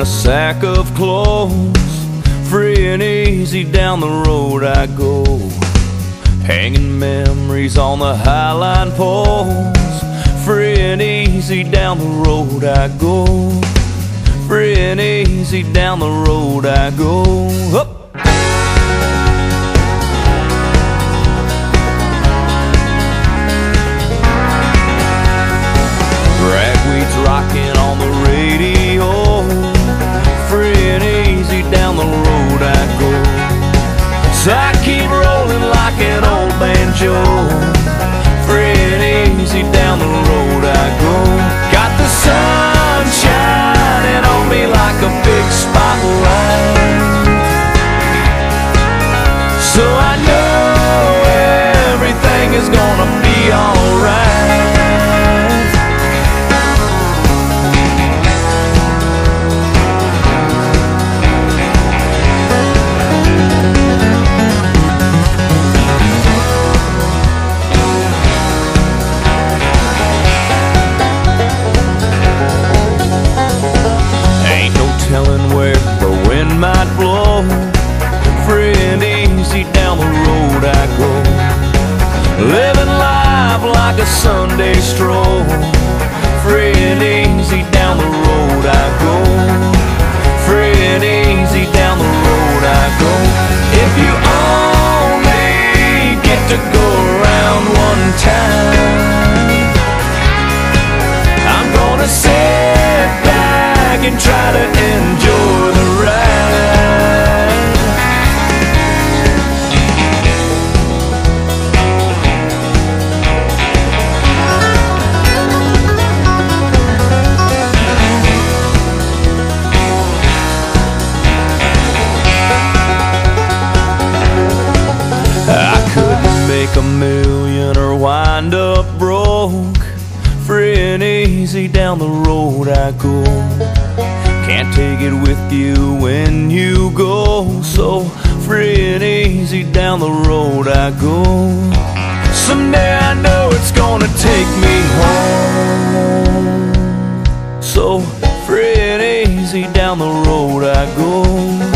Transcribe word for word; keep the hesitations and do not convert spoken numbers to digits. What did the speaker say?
a sack of clothes. Free and easy down the road I go, hanging memories on the highline poles. Free and easy down the road I go, free and easy down the road I go. Up. Ragweed's rocking on the radio. Free and easy down the road I go. So I keep rolling like an old banjo. Free and easy down the road I go. Got the sun shining on me like a big spotlight, so I know everything is gonna be alright. Might blow. Free and easy down the road I go, living life like a Sunday stroll. Free and easy down the road I go, free and easy down the road I go. If you only get to go around one time, I'm gonna sit back and try to enjoy the ride. Make a million or wind up broke. Free and easy down the road I go. Can't take it with you when you go, so free and easy down the road I go. Someday I know it's gonna take me home, so free and easy down the road I go.